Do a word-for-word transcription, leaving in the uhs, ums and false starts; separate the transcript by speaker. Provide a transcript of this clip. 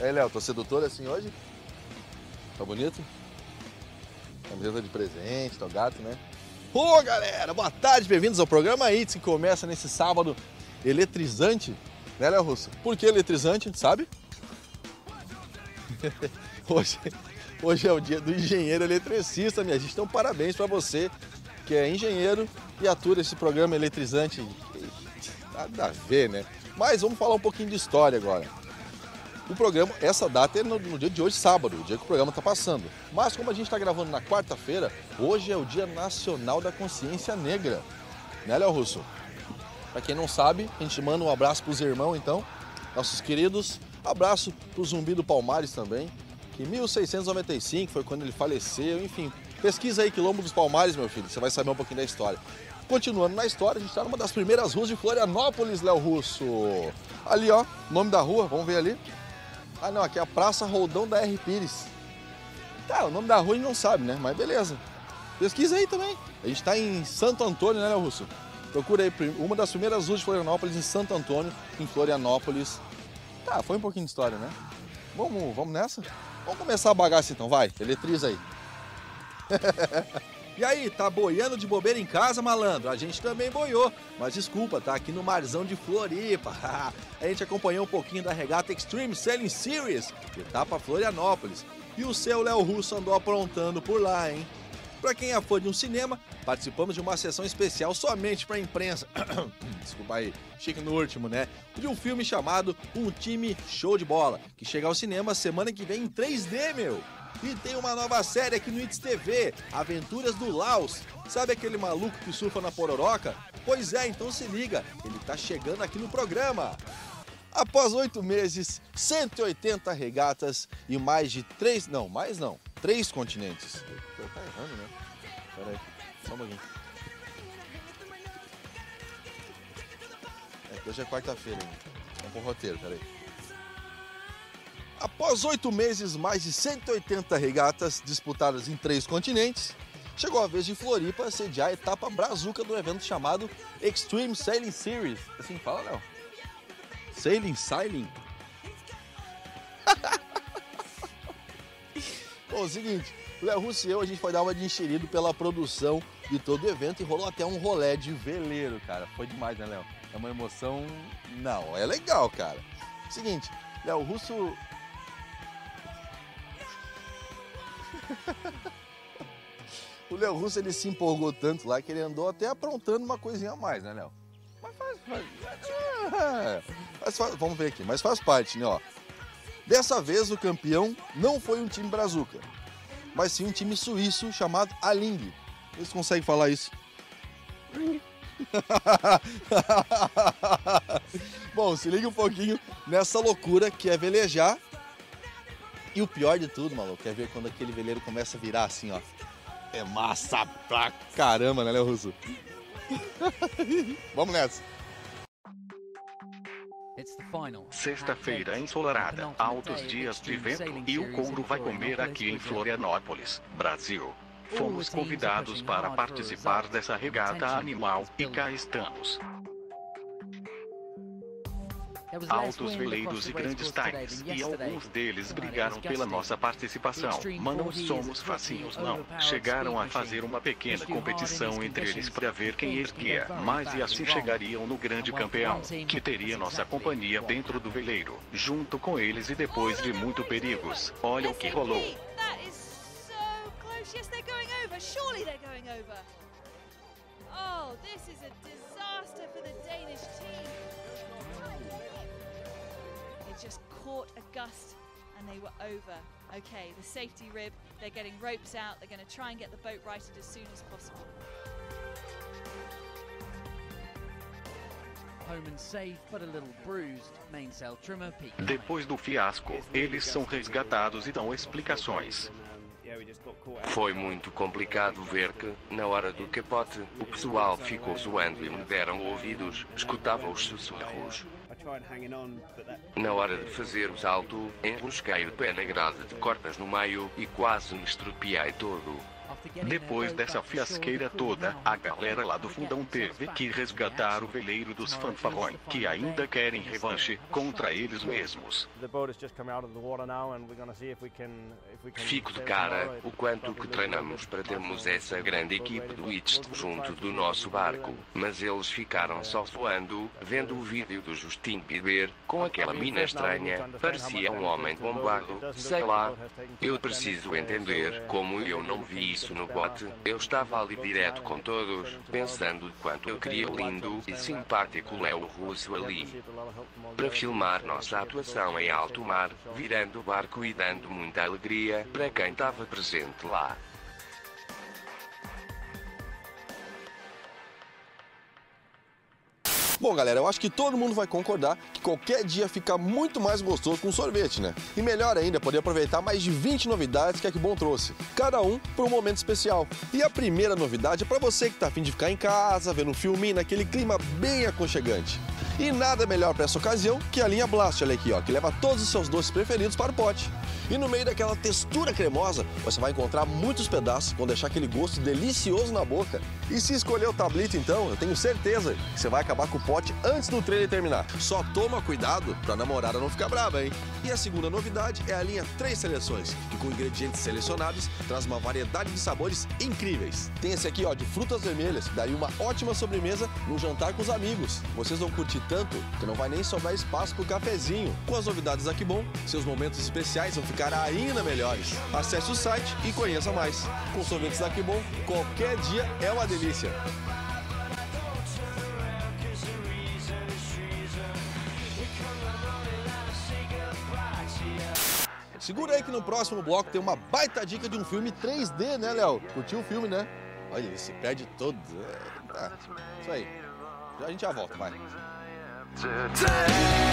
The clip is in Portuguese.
Speaker 1: aí, Léo, tô sedutor assim hoje? Tá bonito? Camiseta de presente, tá gato, né? Ô, galera, boa tarde, bem-vindos ao programa Hits, que começa nesse sábado eletrizante, né, Léo Russo? Por que eletrizante, sabe? Hoje, hoje é o dia do engenheiro eletricista, minha gente. Então, parabéns para você que é engenheiro e atua esse programa eletrizante. Nada a ver, né? Mas vamos falar um pouquinho de história agora. O programa, essa data é no, no dia de hoje, sábado, o dia que o programa está passando. Mas como a gente está gravando na quarta-feira, hoje é o Dia Nacional da Consciência Negra. Né, Léo Russo? Para quem não sabe, a gente manda um abraço para os irmãos, então, nossos queridos. Abraço para o Zumbi do Palmares também, que em mil seiscentos e noventa e cinco foi quando ele faleceu. Enfim, pesquisa aí Quilombo dos Palmares, meu filho, você vai saber um pouquinho da história. Continuando na história, a gente está numa das primeiras ruas de Florianópolis, Léo Russo. Ali, ó, nome da rua, vamos ver ali. Ah, não, aqui é a Praça Roldão da R. Pires. Tá, o nome da rua a gente não sabe, né? Mas beleza. Pesquisa aí também. A gente tá em Santo Antônio, né, Léo Russo? Procura aí, uma das primeiras ruas de Florianópolis, em Santo Antônio, em Florianópolis. Tá, foi um pouquinho de história, né? Vamos, vamos nessa? Vamos começar a bagaça então, vai. Eletriza aí. E aí, tá boiando de bobeira em casa, malandro? A gente também boiou, mas desculpa, tá aqui no marzão de Floripa. A gente acompanhou um pouquinho da regata Extreme Sailing Series, que tá pra Florianópolis. E o seu Léo Russo andou aprontando por lá, hein? Pra quem é fã de um cinema, participamos de uma sessão especial somente pra imprensa. Desculpa aí, chique no último, né? De um filme chamado Um Time Show de Bola, que chega ao cinema semana que vem em três D, meu! E tem uma nova série aqui no Hits T V, Aventuras do Laos. Sabe aquele maluco que surfa na pororoca? Pois é, então se liga, ele tá chegando aqui no programa. Após oito meses, cento e oitenta regatas e mais de três... Não, mais não, três continentes. Tá errando, né? Pera aí, só um pouquinho. É, hoje é quarta-feira, hein? Vamos pro roteiro, peraí. Após oito meses, mais de cento e oitenta regatas disputadas em três continentes, chegou a vez de Floripa sediar a etapa brazuca do evento chamado Extreme Sailing Series. Assim fala, Léo? Sailing, Sailing? Bom, é o seguinte, o Léo Russo e eu, a gente foi dar uma de enxerido pela produção de todo o evento e rolou até um rolê de veleiro, cara. Foi demais, né, Léo? É uma emoção... Não, é legal, cara. Seguinte, Léo Russo... O Léo Russo, ele se empolgou tanto lá que ele andou até aprontando uma coisinha a mais, né, Léo? Mas faz, faz, é, mas faz, vamos ver aqui, mas faz parte, né, ó. Dessa vez o campeão não foi um time brazuca, mas sim um time suíço chamado Aling. Eles conseguem falar isso? Bom, se liga um pouquinho nessa loucura que é velejar. E o pior de tudo, maluco, é ver quando aquele veleiro começa a virar assim, ó. É massa pra caramba, né, Léo Russo? Vamos nessa.
Speaker 2: Sexta-feira ensolarada, altos dias de vento e o couro vai comer aqui em Florianópolis, Brasil. Fomos convidados para participar dessa regata animal e cá estamos. Altos veleiros e grandes tanques, e alguns deles brigaram pela nossa participação, mas não somos facinhos não. Chegaram a fazer uma pequena competição entre eles para ver quem erguia, mas e assim chegariam no grande campeão, que teria nossa companhia dentro do veleiro, junto com eles e depois de muito perigos. Olha o que rolou.
Speaker 3: Oh, this is a disaster for the Danish team. They just caught a gust and they were over. Okay, the safety rib, they're getting ropes out, they're going to try and get the boat righted as soon as possible.
Speaker 2: Depois do fiasco, eles são resgatados e dão explicações.
Speaker 4: Foi muito complicado ver que, na hora do capote, o pessoal ficou zoando e me deram ouvidos, escutava os sussurros. Na hora de fazer o salto, enrosquei o pé na grade de cordas no meio e quase me estropiei todo.
Speaker 2: Depois dessa fiasqueira toda, a galera lá do fundão teve que resgatar o veleiro dos fanfarrões, que ainda querem revanche contra eles mesmos.
Speaker 4: Fico de cara o quanto que treinamos para termos essa grande equipe do Itch junto do nosso barco, mas eles ficaram só voando, vendo o vídeo do Justin Bieber, com aquela mina estranha, parecia um homem bombado, sei lá. Eu preciso entender como eu não vi isso no bote. Eu estava ali direto com todos, pensando quanto eu queria lindo e simpático Léo Russo ali, para filmar nossa atuação em alto mar, virando o barco e dando muita alegria para quem estava presente lá.
Speaker 1: Bom, galera, eu acho que todo mundo vai concordar que qualquer dia fica muito mais gostoso com sorvete, né? E melhor ainda, poder aproveitar mais de vinte novidades que a Aquibom trouxe, cada um por um momento especial. E a primeira novidade é para você que tá a fim de ficar em casa, vendo um filminho naquele clima bem aconchegante. E nada melhor para essa ocasião que a linha Blast, olha aqui, ó, que leva todos os seus doces preferidos para o pote. E no meio daquela textura cremosa, você vai encontrar muitos pedaços que vão deixar aquele gosto delicioso na boca. E se escolher o tablito, então, eu tenho certeza que você vai acabar com o pote antes do trailer terminar. Só toma cuidado para a namorada não ficar brava, hein? E a segunda novidade é a linha Três Seleções, que com ingredientes selecionados traz uma variedade de sabores incríveis. Tem esse aqui, ó, de frutas vermelhas, que daria uma ótima sobremesa no jantar com os amigos. Vocês vão curtir tanto que não vai nem sobrar espaço pro cafezinho. Com as novidades da Aquibom, seus momentos especiais vão ficar ainda melhores. Acesse o site e conheça mais. Com sorvetes da Aquibom, qualquer dia é uma delícia. Segura aí que no próximo bloco tem uma baita dica de um filme três D, né, Léo? Curtiu o filme, né? Olha, ele se perde todo. É, tá. Isso aí. Já a gente já volta, vai.